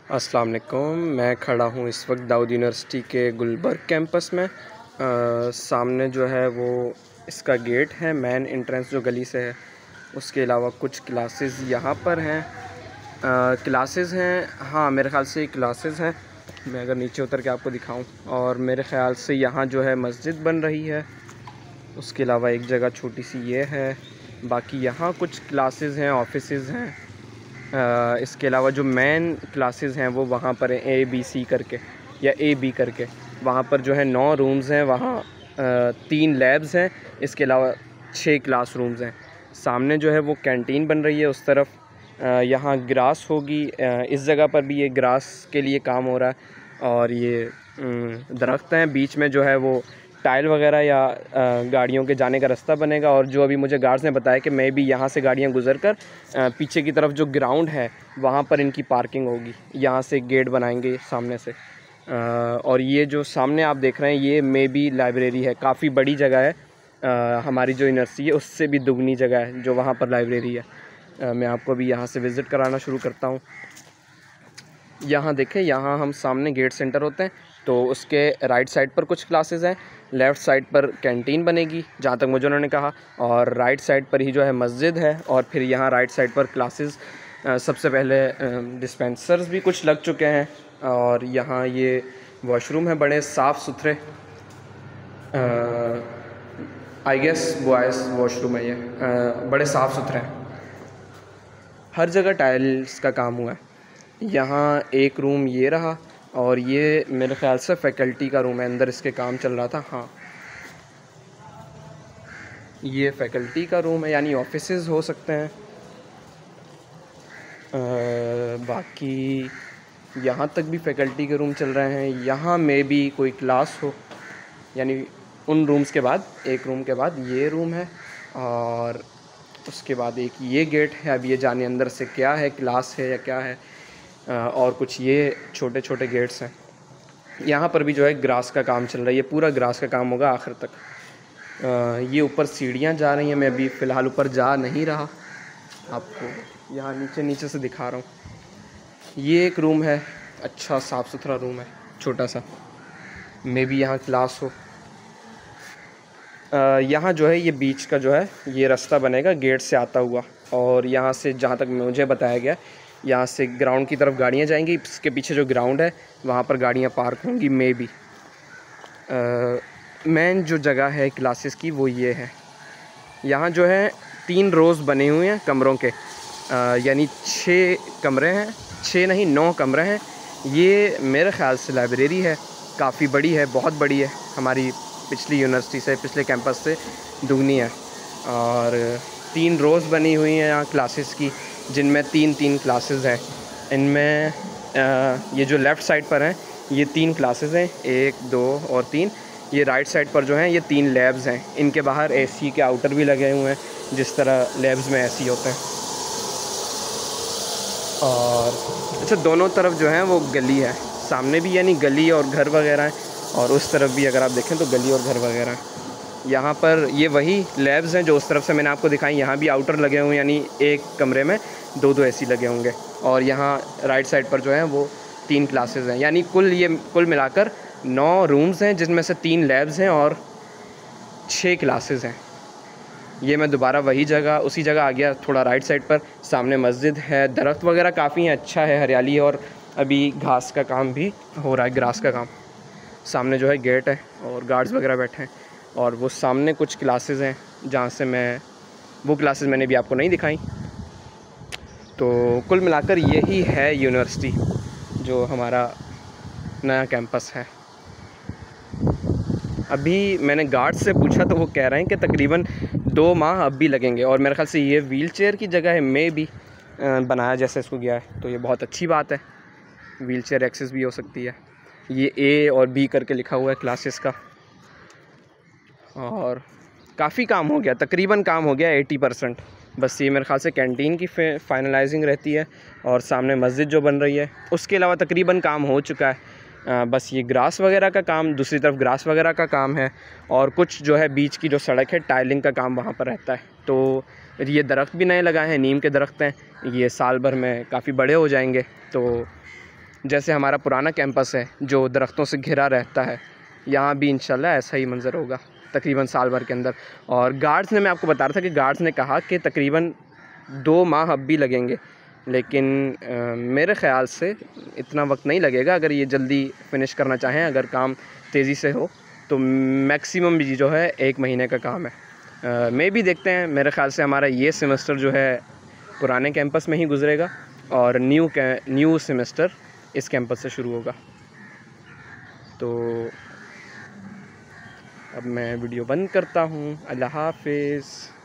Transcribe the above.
अस्सलाम वालेकुम। मैं खड़ा हूँ इस वक्त दाऊद यूनिवर्सिटी के गुलबर्ग कैंपस में। सामने जो है वो इसका गेट है, मेन एंट्रेंस जो गली से है। उसके अलावा कुछ क्लासेस यहाँ पर हैं। क्लासेस हैं, हाँ मेरे ख़्याल से क्लासेस हैं। मैं अगर नीचे उतर के आपको दिखाऊं, और मेरे ख़्याल से यहाँ जो है मस्जिद बन रही है। उसके अलावा एक जगह छोटी सी ये है। बाकी यहाँ कुछ क्लासेस हैं, ऑफिसेज़ हैं। इसके अलावा जो मेन क्लासेस हैं वो वहाँ पर हैं, ABC करके या AB करके। वहाँ पर जो है 9 रूम्स हैं, वहाँ 3 लैब्स हैं। इसके अलावा 6 क्लासरूम्स हैं। सामने जो है वो कैंटीन बन रही है उस तरफ। यहाँ ग्रास होगी, इस जगह पर भी ये ग्रास के लिए काम हो रहा है। और ये दरख्त हैं, बीच में जो है वो टाइल वगैरह या गाड़ियों के जाने का रास्ता बनेगा। और जो अभी मुझे गार्ड्स ने बताया कि मैं भी यहाँ से गाड़ियाँ गुजर कर पीछे की तरफ जो ग्राउंड है वहाँ पर इनकी पार्किंग होगी। यहाँ से गेट बनाएंगे सामने से। और ये जो सामने आप देख रहे हैं ये मे बी लाइब्रेरी है। काफ़ी बड़ी जगह है, हमारी जो यूनिवर्सिटी है उससे भी दुगनी जगह है जो वहाँ पर लाइब्रेरी है। मैं आपको अभी यहाँ से विज़िट कराना शुरू करता हूँ। यहाँ देखें, यहाँ हम सामने गेट सेंटर होते हैं, तो उसके राइट साइड पर कुछ क्लासेस हैं। लेफ़्ट साइड पर कैंटीन बनेगी जहाँ तक मुझे उन्होंने कहा, और राइट साइड पर ही जो है मस्जिद है। और फिर यहाँ राइट साइड पर क्लासेस, सबसे पहले डिस्पेंसर्स भी कुछ लग चुके हैं। और यहाँ ये वॉशरूम है, बड़े साफ़ सुथरे। आई गेस बॉयज़ वॉशरूम है ये। बड़े साफ़ सुथरे हैं, हर जगह टाइल्स का काम हुआ है। यहाँ एक रूम ये रहा, और ये मेरे ख़्याल से फ़ैकल्टी का रूम है, अंदर इसके काम चल रहा था। हाँ, ये फ़ैकल्टी का रूम है, यानी ऑफिसेज़ हो सकते हैं। बाकी यहाँ तक भी फ़ैकल्टी के रूम चल रहे हैं। यहाँ में भी कोई क्लास हो, यानी उन रूम्स के बाद, एक रूम के बाद ये रूम है। और उसके बाद एक ये गेट है। अब ये जाने अंदर से क्या है, क्लास है या क्या है। और कुछ ये छोटे छोटे गेट्स हैं। यहाँ पर भी जो है ग्रास का काम चल रहा है, ये पूरा ग्रास का काम होगा आखिर तक। ये ऊपर सीढ़ियाँ जा रही हैं, मैं अभी फ़िलहाल ऊपर जा नहीं रहा, आपको यहाँ नीचे नीचे से दिखा रहा हूँ। ये एक रूम है, अच्छा साफ़ सुथरा रूम है, छोटा सा। मे बी यहाँ क्लास हो। यहाँ जो है ये बीच का जो है ये रास्ता बनेगा गेट से आता हुआ। और यहाँ से जहाँ तक मुझे बताया गया, यहाँ से ग्राउंड की तरफ गाड़ियाँ जाएंगी। इसके पीछे जो ग्राउंड है वहाँ पर गाड़ियाँ पार्क होंगी मे बी। मेन जो जगह है क्लासेस की वो ये है। यहाँ जो है 3 रोज़ बने हुए हैं कमरों के, यानी 6 कमरे हैं, 6 नहीं 9 कमरे हैं। ये मेरे ख़्याल से लाइब्रेरी है, काफ़ी बड़ी है, बहुत बड़ी है। हमारी पिछली यूनिवर्सिटी से, पिछले कैंपस से दुगनी है। और 3 रोज़ बनी हुई हैं यहाँ क्लासेस की, जिनमें 3-3 क्लासेस हैं। इनमें ये जो लेफ़्ट साइड पर हैं ये 3 क्लासेस हैं, 1, 2 और 3। ये राइट साइड पर जो हैं ये 3 लैब्स हैं। इनके बाहर AC के आउटर भी लगे हुए हैं, जिस तरह लैब्स में AC होते हैं। और अच्छा, दोनों तरफ जो है वो गली है, सामने भी यानी गली और घर वगैरह हैं, और उस तरफ भी अगर आप देखें तो गली और घर वगैरह हैं। यहाँ पर ये वही लैब्स हैं जो उस तरफ से मैंने आपको दिखाई। यहाँ भी आउटर लगे हुए हैं, यानी एक कमरे में 2-2 AC लगे होंगे। और यहाँ राइट साइड पर जो है वो 3 क्लासेस हैं, यानी कुल मिलाकर 9 रूम्स हैं, जिसमें से 3 लैब्स हैं और 6 क्लासेस हैं। ये मैं दोबारा वही जगह, उसी जगह आ गया, थोड़ा राइट साइड पर। सामने मस्जिद है, दरख्त वगैरह काफ़ी हैं, अच्छा है, हरियाली है। और अभी घास का काम भी हो रहा है, ग्रास का काम। सामने जो है गेट है और गार्ड्स वगैरह बैठे हैं। और वो सामने कुछ क्लासेस हैं जहाँ से वो क्लासेस मैंने भी आपको नहीं दिखाई। तो कुल मिलाकर यही है यूनिवर्सिटी, जो हमारा नया कैंपस है। अभी मैंने गार्ड से पूछा तो वो कह रहे हैं कि तकरीबन 2 माह अब भी लगेंगे। और मेरे ख़्याल से ये व्हीलचेयर की जगह है, मे भी बनाया जैसे इसको गया है, तो ये बहुत अच्छी बात है। व्हीलचेयर एक्सेस भी हो सकती है। ये A और B करके लिखा हुआ है क्लासेस का। और काफ़ी काम हो गया, तकरीबन काम हो गया 80%। बस ये मेरे ख़्याल से कैंटीन की फाइनलाइजिंग रहती है, और सामने मस्जिद जो बन रही है, उसके अलावा तकरीबन काम हो चुका है। बस ये ग्रास वगैरह का काम, दूसरी तरफ ग्रास वगैरह का काम है। और कुछ जो है बीच की जो सड़क है, टाइलिंग का काम वहाँ पर रहता है। तो ये दरख्त भी नए लगाए हैं, नीम के दरख्त हैं, ये साल भर में काफ़ी बड़े हो जाएंगे। तो जैसे हमारा पुराना कैंपस है जो दरख्तों से घिरा रहता है, यहाँ भी इंशाल्लाह ऐसा ही मंज़र होगा तकरीबन साल भर के अंदर। और गार्ड्स ने, मैं आपको बता रहा था कि गार्ड्स ने कहा कि तकरीबन 2 माह अब भी लगेंगे, लेकिन मेरे ख़्याल से इतना वक्त नहीं लगेगा। अगर ये जल्दी फ़िनिश करना चाहें, अगर काम तेज़ी से हो, तो मैक्सिमम भी जो है 1 महीने का काम है। मैं भी देखते हैं, मेरे ख़्याल से हमारा ये सेमेस्टर जो है पुराने कैंपस में ही गुज़रेगा और न्यू सेमेस्टर इस कैंपस से शुरू होगा। तो अब मैं वीडियो बंद करता हूँ। अल्लाह हाफ़िज़।